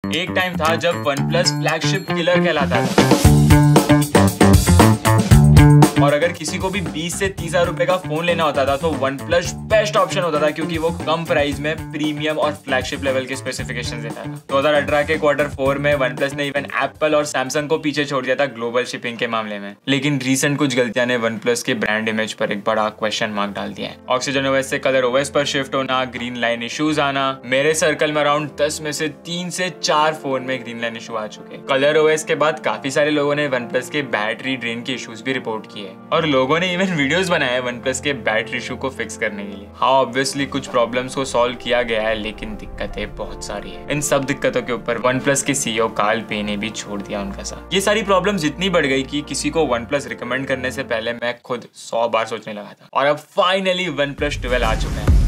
एक टाइम था जब OnePlus फ्लैगशिप किलर कहलाता था और अगर किसी को भी 20 से 30 हजार रुपए का फोन लेना होता था तो OnePlus बेस्ट ऑप्शन होता था, क्योंकि वो कम प्राइस में प्रीमियम और फ्लैगशिप लेवल के स्पेसिफिकेशंस देता था। 2018 के Q4 में OnePlus ने इवन एप्पल और सैमसंग को पीछे छोड़ दिया था ग्लोबल शिपिंग के मामले में। लेकिन रीसेंट कुछ गलतियां ने OnePlus के ब्रांड इमेज पर एक बड़ा क्वेश्चन मार्क डाल दिया है। ऑक्सीजन OS से कलर OS पर शिफ्ट होना, ग्रीन लाइन इश्यूज आना। मेरे सर्कल में अराउंड 10 में से 3 से 4 फोन में ग्रीन लाइन इशू आ चुके हैं। कलर OS के बाद काफी सारे लोगों ने OnePlus के बैटरी ड्रेन के इश्यूज भी रिपोर्ट किए और लोगों ने इवन वीडियोस बनाए हैं OnePlus के बैटरी इशू को फिक्स करने के लिए। हाँ, ऑब्वियसली कुछ प्रॉब्लम्स को सॉल्व किया गया है, लेकिन दिक्कतें बहुत सारी है। इन सब दिक्कतों के ऊपर OnePlus के CEO कार्ल पे ने भी छोड़ दिया उनका साथ। ये सारी प्रॉब्लम्स इतनी बढ़ गई कि किसी को OnePlus रिकमेंड करने से पहले मैं खुद 100 बार सोचने लगा था। और अब फाइनली OnePlus 12 आ चुका है।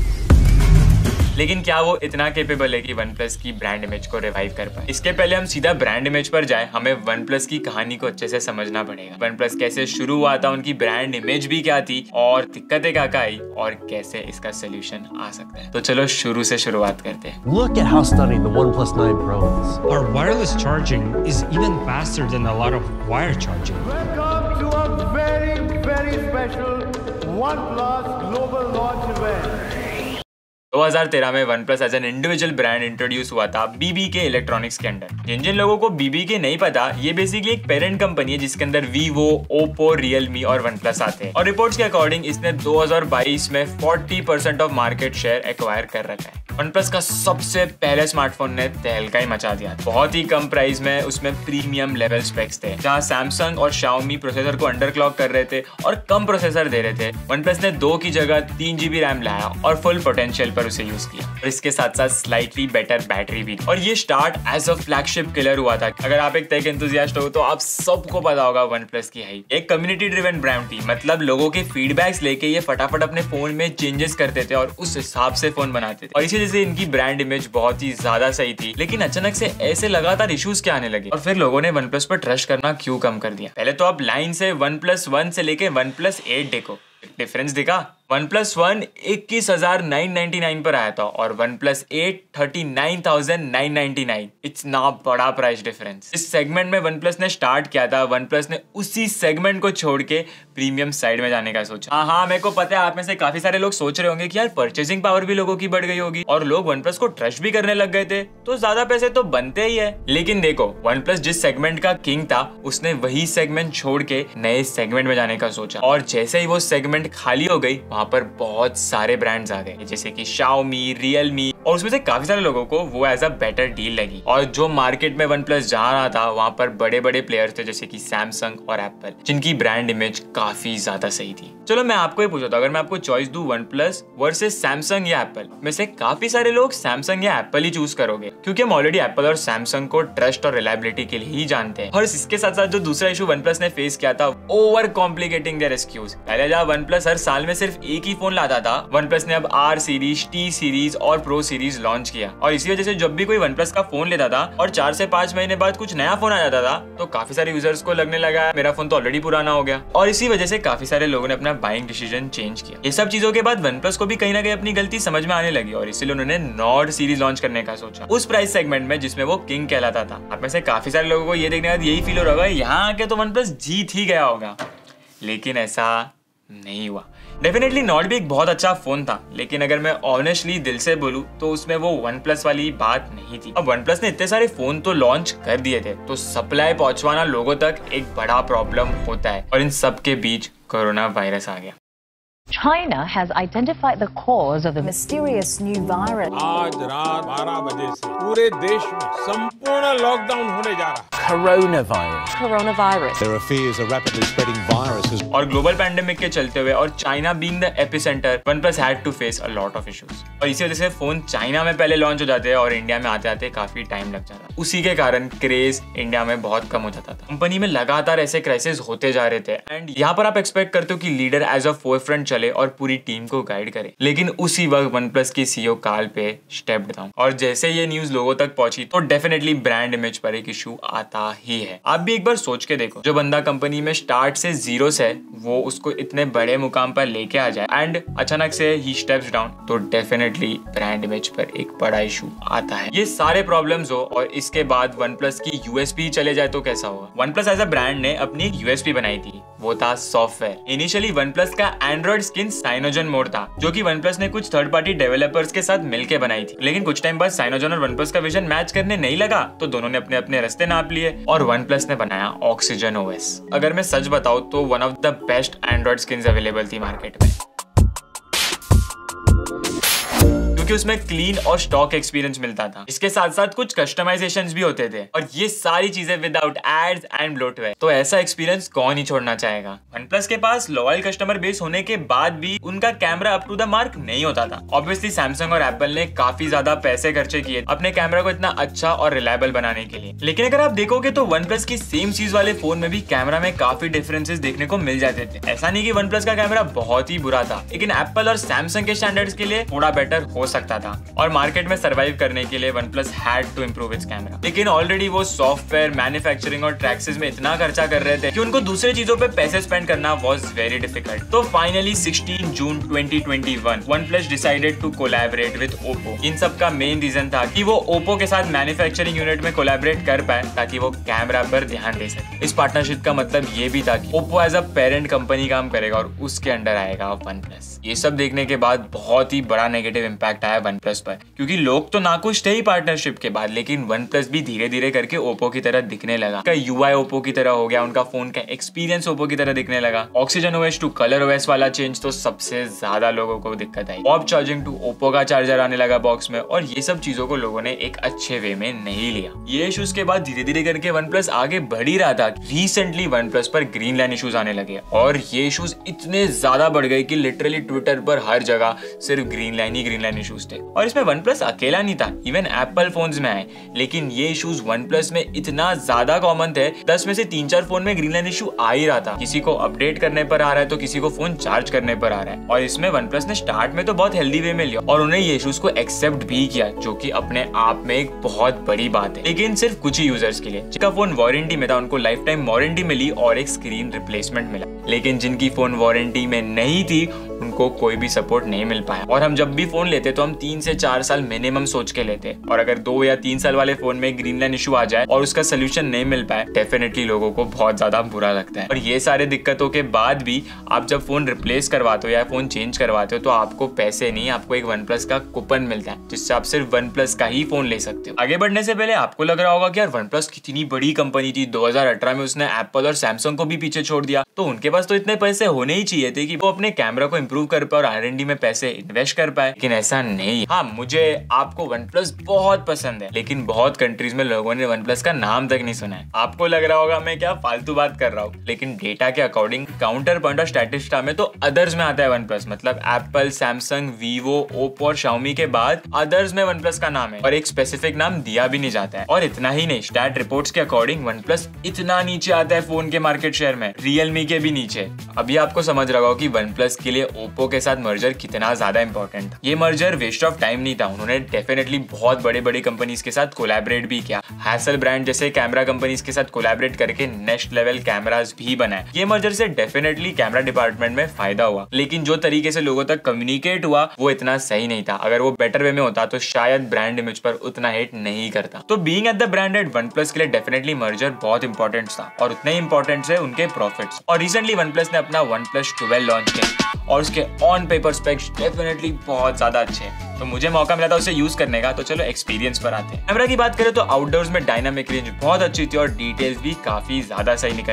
लेकिन क्या वो इतना केपेबल है कि OnePlus की ब्रांड इमेज को रिवाइव कर पाए? इसके पहले हम सीधा ब्रांड इमेज पर जाए, हमें OnePlus की कहानी को अच्छे से समझना पड़ेगा। OnePlus कैसे शुरू हुआ था, उनकी ब्रांड इमेज भी क्या थी और दिक्कतें क्या आई और कैसे इसका सोल्यूशन आ सकता है। तो चलो शुरू से शुरुआत करते हैं। Look at how stunning the OnePlus 9 Pro is. Our wireless charging is even faster than a lot of wire charging. Welcome to a very special OnePlus global launch event. 2013 में OnePlus as an individual brand introduce हुआ था BBK electronics के under. जिन लोगों को BBK नहीं पता, ये बेसिकली एक पेरेंट कंपनी है जिसके अंदर Vivo, Oppo, Realme और OnePlus आते हैं। और रिपोर्ट्स के अकॉर्डिंग इसने 2022 में 40% ऑफ मार्केट शेयर एक्वायर कर रखा है। OnePlus का सबसे पहले स्मार्टफोन ने तहलका ही मचा दिया। बहुत ही कम प्राइस में उसमें प्रीमियम लेवल स्पेक्स थे, जहां सैमसंग और Xiaomi प्रोसेसर को अंडरक्लॉक कर रहे थे और कम प्रोसेसर दे रहे थे। OnePlus ने 2 की जगह 3 GB रैम लाया और फुल पोटेंशियल पर उसे यूज किया और इसके साथ साथ स्लाइटली बेटर बैटरी भी। और ये start as a flagship killer हुआ था। अगर आप एक टेक एंथुसियास्ट हो तो आप सबको पता होगा OnePlus की है एक कम्युनिटी ड्रिवन ब्रांड थी। मतलब लोगों के फीडबैक्स लेके ये फटाफट अपने फोन में चेंजेस करते थे और उस हिसाब से फोन बनाते थे। और इसी वजह से इनकी ब्रांड इमेज बहुत ही ज्यादा सही थी। लेकिन अचानक से ऐसे लगातार इश्यूज क्या आने लगे और फिर लोगों ने OnePlus पर ट्रस्ट करना क्यों कम कर दिया? पहले तो आप लाइन से OnePlus 1 से लेके OnePlus 8 देखो, डिफरेंस दिखा। OnePlus 1 21,999 पर आया था और OnePlus 8 39,999। इतना बड़ा प्राइस डिफरेंस। इस सेगमेंट में OnePlus ने स्टार्ट किया था। OnePlus ने उसी सेगमेंट को छोड़ के प्रीमियम साइड में जाने का सोचा। हाँ, मेरे को पता है आप में से काफी सारे लोग सोच रहे होंगे कि यार परचेसिंग पावर भी लोगों की बढ़ गई होगी और लोग OnePlus को ट्रस्ट भी करने लग गए थे, तो ज्यादा पैसे तो बनते ही है। लेकिन देखो, OnePlus जिस सेगमेंट का किंग था उसने वही सेगमेंट छोड़ के नए सेगमेंट में जाने का सोचा और जैसे ही वो सेगमेंट खाली हो गई वहां पर बहुत सारे ब्रांड्स आ गए, जैसे कि Xiaomi, Realme, और उसमें से काफी सारे लोगों को वो एज अ बेटर डील लगी। और जो मार्केट में OnePlus जा रहा था वहां पर बड़े बड़े प्लेयर्स थे जैसे कि सैमसंग और एप्पल, जिनकी ब्रांड इमेज काफी ज्यादा सही थी। चलो मैं आपको ये पूछा था, अगर मैं आपको चॉइस दूं OnePlus वर्सेस सैमसंग या एप्पल, में से काफी सारे लोग सैमसंग या एप्पल ही चूज करोगे, क्योंकि हम ऑलरेडी एप्पल और सैमसंग को ट्रस्ट और रिलायबिलिटी के लिए ही जानते हैं। और इसके साथ साथ जो दूसरा इशू OnePlus ने फेस किया था, ओवर कॉम्प्लिकेटिंग देयर SKUs। पहले जहाँ OnePlus हर साल में सिर्फ एक ही फोन लाता था, OnePlus ने अब R सीरीज, T सीरीज और Pro सीरीज लॉन्च किया। और इसी वजह से जब भी कोई OnePlus का फोन लेता था और 4 से 5 महीने बाद कुछ नया फोन आ जाता था तो काफी सारे यूजर्स को लगने लगा मेरा फोन तो ऑलरेडी पुराना हो गया। और इसी वजह से काफी सारे लोगों ने अपना बाइंग डिसीजन चेंज किया। ये सब चीजों के बाद OnePlus को भी कहीं ना कहीं अपनी गलती समझ में आने लगी और इसीलिए उन्होंने नॉर्ड सीरीज लॉन्च करने का सोचा, उस प्राइस सेगमेंट में जिसमें वो किंग कहलाता था। आप में से काफी सारे लोगों को ये देखने के बाद यही फील हो रहा होगा यहाँ आके तो OnePlus जीत ही गया होगा, लेकिन ऐसा नहीं हुआ। डेफिनेटली नॉर्ड भी एक बहुत अच्छा फोन था, लेकिन अगर मैं ऑनेस्टली दिल से बोलूं तो उसमें वो OnePlus वाली बात नहीं थी। अब OnePlus ने इतने सारे फोन तो लॉन्च कर दिए थे, तो सप्लाई पहुंचवाना लोगों तक एक बड़ा प्रॉब्लम होता है और इन सब के बीच कोरोना वायरस आ गया। China has identified the cause of the mysterious new virus. आज रात 12 बजे से पूरे देश में संपूर्ण लॉकडाउन होने जा रहा है। Coronavirus. There are fears a rapidly spreading virus has... और ग्लोबल पैंडेमिक के चलते हुए और China being the epicentre, OnePlus had to face a lot of issues. और इसी वजह से फोन चाइना में पहले लॉन्च हो जाते हैं और इंडिया में आते आते काफी टाइम लग जाता है। उसी के कारण क्रेज इंडिया में बहुत कम हो जाता था। कंपनी में लगातार ऐसे क्राइसिस होते जा रहे थे एंड यहाँ पर आप एक्सपेक्ट करते हो कि लीडर एज अ फोरफ्रंट चले और पूरी टीम को गाइड करे, लेकिन उसी वक्त OnePlus की CEO काल पे स्टेप डाउन। और जैसे ये न्यूज लोगों तक पहुंची तो डेफिनेटली ब्रांड इमेज पर एक इशू आता ही है। आप भी एक बार सोच के देखो, जो बंदा कंपनी में स्टार्ट से जीरो से है वो उसको इतने बड़े मुकाम पर लेके आ जाए एंड अचानक से ही स्टेप्स डाउन, तो डेफिनेटली ब्रांड इमेज पर एक बड़ा इशू आता है। ये सारे प्रॉब्लम्स हो और इसके बाद OnePlus की USP चले जाए तो कैसा होगा। OnePlus एज अ ब्रांड ने अपनी एक USP बनाई थी, वो था सॉफ्टवेयर। इनिशियली OnePlus का एंड्रॉइड स्किन साइनोजन मोड था जो कि OnePlus ने कुछ थर्ड पार्टी डेवलपर्स के साथ मिलकर बनाई थी, लेकिन कुछ टाइम बाद साइनोजन और OnePlus का विजन मैच करने नहीं लगा तो दोनों ने अपने अपने रास्ते नाप लिए और OnePlus ने बनाया Oxygen OS। अगर मैं सच बताऊं तो one of the best Android skins available थी मार्केट में, क्योंकि उसमें क्लीन और स्टॉक एक्सपीरियंस मिलता था। इसके साथ साथ कुछ कस्टमाइजेशंस भी होते थे और ये सारी चीजें विदाउट एड्स एंड ब्लोटवेयर। तो ऐसा एक्सपीरियंस कौन ही छोड़ना चाहेगा। OnePlus के पास लॉयल कस्टमर बेस होने के बाद भी उनका camera up to the mark नहीं होता था। ऑब्वियसली सैमसंग और एप्पल ने काफी ज्यादा पैसे खर्चे किए अपने कैमरा को इतना अच्छा और रिलायबल बनाने के लिए, लेकिन अगर आप देखोगे तो OnePlus की सेम चीज वाले फोन में भी कैमरा में काफी डिफरेंसेस देखने को मिल जाते थे। ऐसा नहीं कि OnePlus का कैमरा बहुत ही बुरा था, लेकिन एप्पल और सैमसंग के स्टैंडर्ड्स के लिए थोड़ा बेटर हो सकता था और मार्केट में सर्वाइव करने के लिए OnePlus had to improve its camera. लेकिन ऑलरेडी वो सॉफ्टवेयर, मैन्युफैक्चरिंग और टैक्सेस में इतना खर्चा कर रहे थे कि उनको दूसरे चीजों पे पैसे स्पेंड करना वाज वेरी डिफिकल्ट। तो finally 16 June 2021 OnePlus decided to collaborate with Oppo। इन सब का मेन रीजन था कि वो Oppo के साथ मैन्युफैक्चरिंग यूनिट में कोलैबोरेट कर पाए ताकि वो कैमरा पर ध्यान दे सके। इस पार्टनरशिप का मतलब ये भी था कि Oppo as a parent company काम करेगा और उसके अंडर आएगा OnePlus। ये सब देखने के बाद बहुत ही बड़ा नेगेटिव इंपैक्ट आया OnePlus पर, क्योंकि लोग तो नाखुश थे ही पार्टनरशिप के बाद, लेकिन OnePlus भी धीरे धीरे करके Oppo की तरह दिखने लगा। उनका UI Oppo की तरह हो गया, उनका फोन का एक्सपीरियंस Oppo की तरह दिखने लगा। Oxygen OS to Color OS वाला चेंज तो सबसे ज्यादा लोगों को दिक्कत आई। पॉप चार्जिंग टू Oppo का चार्जर आने लगा बॉक्स में और ये सब चीजों को लोगों ने एक अच्छे वे में नहीं लिया। ये इश्यूज के बाद धीरे धीरे करके OnePlus आगे बढ़ ही रहा था। रिसेंटली OnePlus पर ग्रीन लाइन इश्यूज आने लगे और ये इश्यूज इतने ज्यादा बढ़ गए कि लिटरली ट्विटर पर हर जगह सिर्फ ग्रीन लाइन इश्यूज थे। और इसमें OnePlus अकेला नहीं था, इवन एप्पल फोन्स में आए, लेकिन ये इश्यूज OnePlus में इतना ज्यादा कॉमन थे, 10 में से 3-4 फोन में ग्रीन लाइन इशू आ ही रहा था। किसी को अपडेट करने पर आ रहा है तो किसी को फोन चार्ज करने पर आ रहा है। और इसमें OnePlus ने स्टार्ट में तो बहुत हेल्दी वे में लिया और उन्हें ये इश्यूज को एक्सेप्ट भी किया, जो कि अपने आप में एक बहुत बड़ी बात है। लेकिन सिर्फ कुछ ही यूजर्स के लिए, जिनका फोन वारंटी में था उनको लाइफ टाइम वारंटी मिली और एक स्क्रीन रिप्लेसमेंट मिला, लेकिन जिनकी फोन वारंटी में नहीं थी उनको कोई भी सपोर्ट नहीं मिल पाया। और हम जब भी फोन लेते तो हम 3 से 4 साल मिनिमम सोच के लेते, और अगर 2 या 3 साल वाले फोन में ग्रीन लाइन इशू आ जाए और उसका सोल्यूशन नहीं मिल पाए, डेफिनेटली लोगों को बहुत ज्यादा बुरा लगता है। और ये सारे दिक्कतों के बाद भी आप जब फोन रिप्लेस करवाते हो या फोन चेंज करवाते हो तो आपको पैसे नहीं, आपको एक OnePlus का कूपन मिलता है जिससे आप सिर्फ OnePlus का ही फोन ले सकते हो। आगे बढ़ने से पहले आपको लग रहा होगा कि यार OnePlus कितनी बड़ी कंपनी थी, 2018 में उसने एप्पल और सैमसंग को भी पीछे छोड़ दिया, तो उनके पास तो इतने पैसे होने ही चाहिए थे कि वो अपने कैमरा को इंप्रूव कर पाए और R&D में पैसे इन्वेस्ट कर पाए, लेकिन ऐसा नहीं। हाँ, मुझे आपको OnePlus बहुत पसंद है, लेकिन बहुत कंट्रीज में लोगों ने OnePlus का नाम तक नहीं सुना है। आपको लग रहा होगा मैं क्या फालतू बात कर रहा हूँ, लेकिन डेटा के अकॉर्डिंग काउंटर पॉइंट और स्टैटिस्टा में तो अदर्स में आता है OnePlus, मतलब एप्पल, सैमसंग, वीवो, ओप्पो और Xiaomi के बाद अदर्स में OnePlus का नाम है और एक स्पेसिफिक नाम दिया भी नहीं जाता है। और इतना ही नहीं, स्टैट रिपोर्ट्स के अकॉर्डिंग OnePlus इतना नीचे आता है फोन के मार्केट शेयर में, Realme के भी नीचे। अभी आपको समझ रहा होगा कि OnePlus के लिए Oppo के साथ मर्जर कितना ज्यादा इंपॉर्टेंट था। ये मर्जर वेस्ट ऑफ टाइम नहीं था, उन्होंने डेफिनेटली बहुत बड़े बड़े कंपनीज के साथ कोलैबोरेट भी किया। हैसल ब्रांड जैसे कैमरा कंपनीज के साथ कोलैबोरेट करके नेक्स्ट लेवल कैमरास भी बनाए। ये मर्जर से डेफिनेटली कैमरा डिपार्टमेंट में फायदा हुआ, लेकिन जो तरीके से लोगों तक कम्युनिकेट हुआ वो इतना सही नहीं था। अगर वो बेटर वे में होता तो शायद ब्रांड इमेज पर उतना हिट नहीं करता। तो being at the brand at OnePlus के लिए डेफिनेटली मर्जर बहुत इंपॉर्टेंट था और उतने ही इंपॉर्टेंट है उनके प्रॉफिट्स। और रिसेंटली OnePlus ने अपना OnePlus 12 लॉन्च किया और उसके ऑन पेपर स्पेक्स डेफिनेटली बहुत ज्यादा अच्छे हैं, तो मुझे मौका मिला था उसे यूज करने का। तो चलो एक्सपीरियंस पर आते हैं। कैमरा की बात करें तो आउटडोर्स में डायनामिक रेंज बहुत अच्छी थी और डिटेल्स भी काफी ज्यादा सही निकल के आए।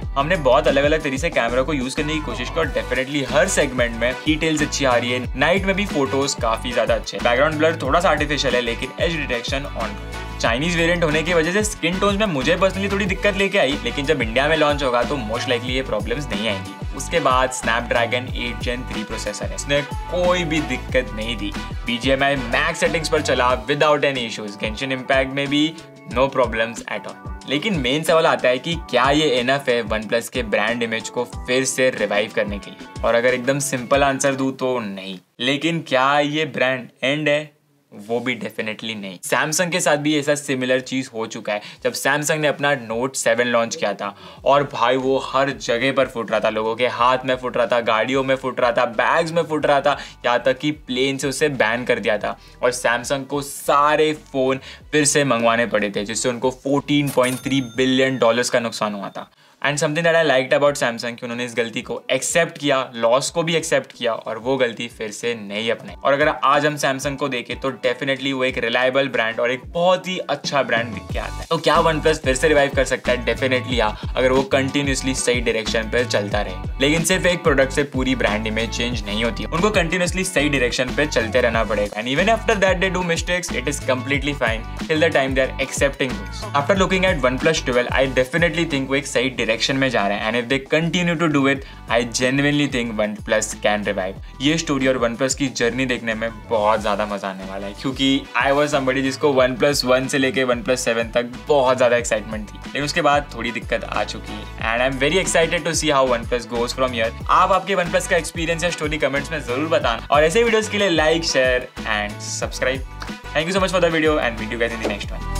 हमने बहुत अलग अलग तरीके से कैमरा को यूज करने की कोशिश की और डेफिनेटली हर सेगमेंट में डिटेल्स अच्छी आ रही है। नाइट में भी फोटोज काफी ज्यादा अच्छे हैं। बैकग्राउंड ब्लर थोड़ा सा आर्टिफिशियल है लेकिन edge detection on. Chinese variant होने की वजह से स्किन टोन्स में मुझे पर्सनली थोड़ी दिक्कत लेके आई, लेकिन जब इंडिया में लॉन्च होगा तो मोस्ट लाइकली ये प्रॉब्लम्स नहीं आएंगी। उसके बाद स्नैपड्रैगन 8 Gen 3 प्रोसेसर है, इसने कोई भी दिक्कत नहीं दी। BGMI मैक्स सेटिंग्स पर चला without any issues. Genshin Impact में भी नो प्रॉब्लम्स एट ऑल। लेकिन मेन सवाल आता है कि क्या ये इनफ है OnePlus के ब्रांड इमेज को फिर से रिवाइव करने के लिए? और अगर एकदम सिंपल आंसर दूं तो नहीं। लेकिन क्या ये ब्रांड एंड है? वो भी डेफिनेटली नहीं। सैमसंग के साथ भी ऐसा सिमिलर चीज हो चुका है। जब सैमसंग ने अपना Note 7 लॉन्च किया था और भाई वो हर जगह पर फुट रहा था, लोगों के हाथ में फुट रहा था, गाड़ियों में फुट रहा था, बैग्स में फुट रहा था, यहाँ तक कि प्लेन से उसे बैन कर दिया था और सैमसंग को सारे फोन फिर से मंगवाने पड़े थे, जिससे उनको $14.3 बिलियन का नुकसान हुआ था। And something that I liked about Samsung कि उन्होंने इस गलती को एक्सेप्ट किया, लॉस को भी एक्सेप्ट किया और वो गलती फिर से नहीं अपनाई। और अगर आज हम सैमसंग को देखें तो डेफिनेटली वो एक रिलायबल ब्रांड और एक बहुत ही अच्छा ब्रांड दिख के आता है। तो क्या OnePlus फिर से रिवाइव कर सकता है? डेफिनेटली हाँ, अगर वो कंटिन्यूसली सही डायरेक्शन पर चलता रहे। लेकिन सिर्फ एक प्रोडक्ट से पूरी ब्रांड इमेज चेंज नहीं होती, उनको कंटिन्यूसली सही डायरेक्शन पे चलते रहना पड़ेगा। And even after that they do mistakes, it is completely fine till the time they are accepting this. After looking at OnePlus 12, I definitely think वो एक सही डायरेक्शन में जा रहे हैं। And if they continue to do it, I genuinely think OnePlus can revive. ये story और OnePlus की जर्नी देखने में बहुत ज्यादा मजा आने वाला है, क्योंकि आई वाज समबडी जिसको OnePlus 1 से लेके OnePlus 7 तक बहुत ज्यादा एक्साइटमेंट थी, लेकिन उसके बाद थोड़ी दिक्कत आ चुकी है। And I am very excited to see how OnePlus goes from here. आप आपके OnePlus का एक्सपीरियंस या स्टोरी कमेंट्स में जरूर बताना और ऐसे वीडियोस के लिए like, share and subscribe. Thank you so much for the video and meet you guys in the next one.